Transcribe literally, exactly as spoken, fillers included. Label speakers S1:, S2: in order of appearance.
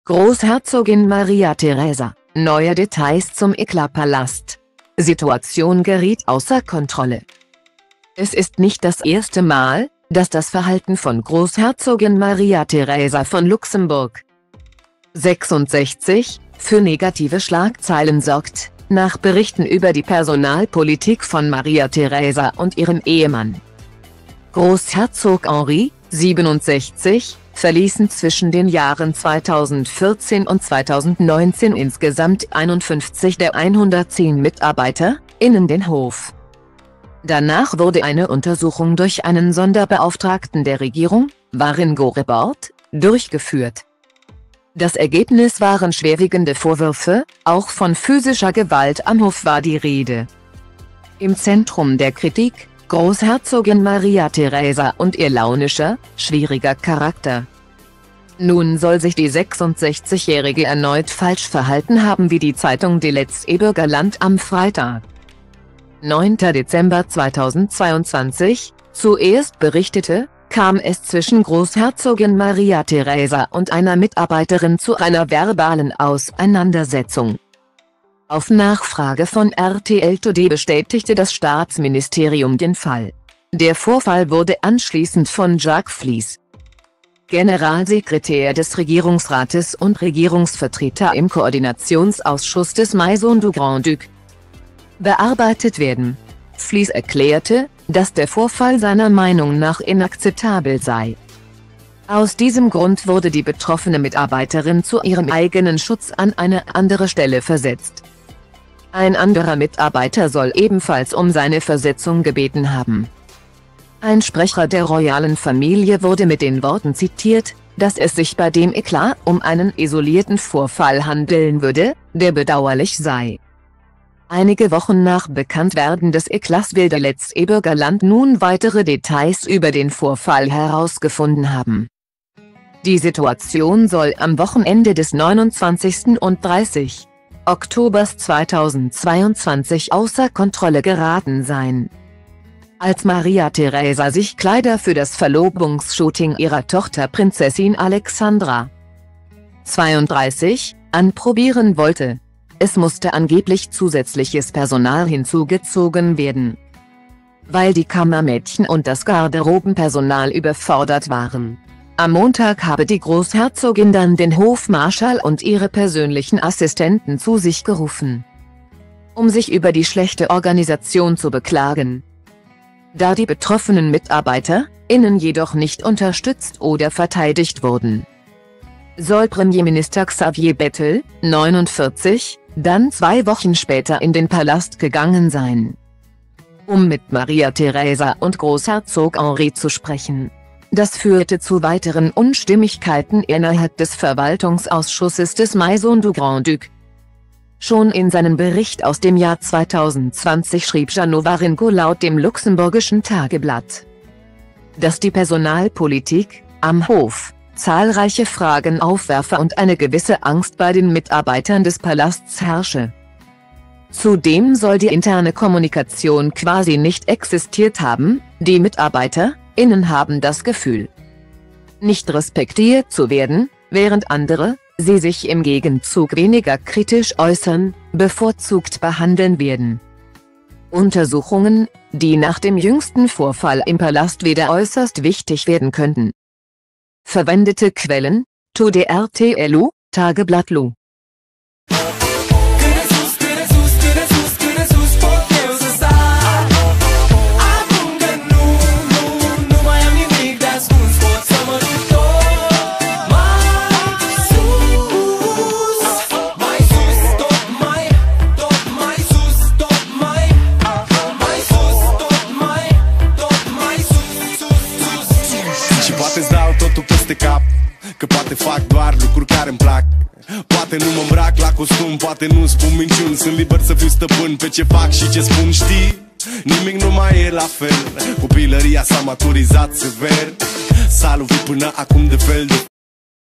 S1: Großherzogin Maria Theresia, neue Details zum Eklat-Palast. Situation geriet außer Kontrolle. Es ist nicht das erste Mal, dass das Verhalten von Großherzogin Maria Theresia von Luxemburg sechsundsechzig für negative Schlagzeilen sorgt, nach Berichten über die Personalpolitik von Maria Theresia und ihrem Ehemann. Großherzog Henri, siebenundsechzig, verließen zwischen den Jahren zweitausendvierzehn und zweitausendneunzehn insgesamt einundfünfzig der hundertzehn MitarbeiterInnen den Hof. Danach wurde eine Untersuchung durch einen Sonderbeauftragten der Regierung, Waringo-Report, durchgeführt. Das Ergebnis waren schwerwiegende Vorwürfe, auch von physischer Gewalt am Hof war die Rede. Im Zentrum der Kritik, Großherzogin Maria Theresia und ihr launischer, schwieriger Charakter. Nun soll sich die sechsundsechzigjährige erneut falsch verhalten haben, wie die Zeitung De Letzte Bürgerland am Freitag, neunten Dezember zweitausendzweiundzwanzig, zuerst berichtete, kam es zwischen Großherzogin Maria Theresia und einer Mitarbeiterin zu einer verbalen Auseinandersetzung. Auf Nachfrage von R T L Today bestätigte das Staatsministerium den Fall. Der Vorfall wurde anschließend von Jacques Flies, Generalsekretär des Regierungsrates und Regierungsvertreter im Koordinationsausschuss des Maison du Grand-Duc, bearbeitet werden. Flies erklärte, dass der Vorfall seiner Meinung nach inakzeptabel sei. Aus diesem Grund wurde die betroffene Mitarbeiterin zu ihrem eigenen Schutz an eine andere Stelle versetzt. Ein anderer Mitarbeiter soll ebenfalls um seine Versetzung gebeten haben. Ein Sprecher der royalen Familie wurde mit den Worten zitiert, dass es sich bei dem Eklat um einen isolierten Vorfall handeln würde, der bedauerlich sei. Einige Wochen nach Bekanntwerden des Eklats will der Letzte Bürgerland nun weitere Details über den Vorfall herausgefunden haben. Die Situation soll am Wochenende des neunundzwanzigsten und dreißigsten Oktober zweitausendzweiundzwanzig außer Kontrolle geraten sein. Als Maria Theresia sich Kleider für das Verlobungsshooting ihrer Tochter Prinzessin Alexandra, zweiunddreißig, anprobieren wollte. Es musste angeblich zusätzliches Personal hinzugezogen werden, weil die Kammermädchen und das Garderobenpersonal überfordert waren. Am Montag habe die Großherzogin dann den Hofmarschall und ihre persönlichen Assistenten zu sich gerufen, um sich über die schlechte Organisation zu beklagen. Da die betroffenen MitarbeiterInnen jedoch nicht unterstützt oder verteidigt wurden, soll Premierminister Xavier Bettel, neunundvierzig, dann zwei Wochen später in den Palast gegangen sein, um mit Maria Theresia und Großherzog Henri zu sprechen. Das führte zu weiteren Unstimmigkeiten innerhalb des Verwaltungsausschusses des Maison du Grand-Duc. Schon in seinem Bericht aus dem Jahr zweitausendzwanzig schrieb Jeannot Waringo laut dem luxemburgischen Tageblatt, dass die Personalpolitik am Hof zahlreiche Fragen aufwerfe und eine gewisse Angst bei den Mitarbeitern des Palasts herrsche. Zudem soll die interne Kommunikation quasi nicht existiert haben, die MitarbeiterInnen haben das Gefühl, nicht respektiert zu werden, während andere, sie sich im Gegenzug weniger kritisch äußern, bevorzugt behandeln werden. Untersuchungen, die nach dem jüngsten Vorfall im Palast wieder äußerst wichtig werden könnten. Verwendete Quellen: Today R T L U, Tageblatt Lu.
S2: Poate-ți dau totul peste cap, că poate fac doar lucruri care-mi plac. Poate nu mă îmbrac la costum, poate nu spun minciuni. Sunt liber să fiu stăpân pe ce fac și ce spun, știi? Nimic nu mai e la fel, copilăria s-a maturizat sever. S-a lovit până acum de fel de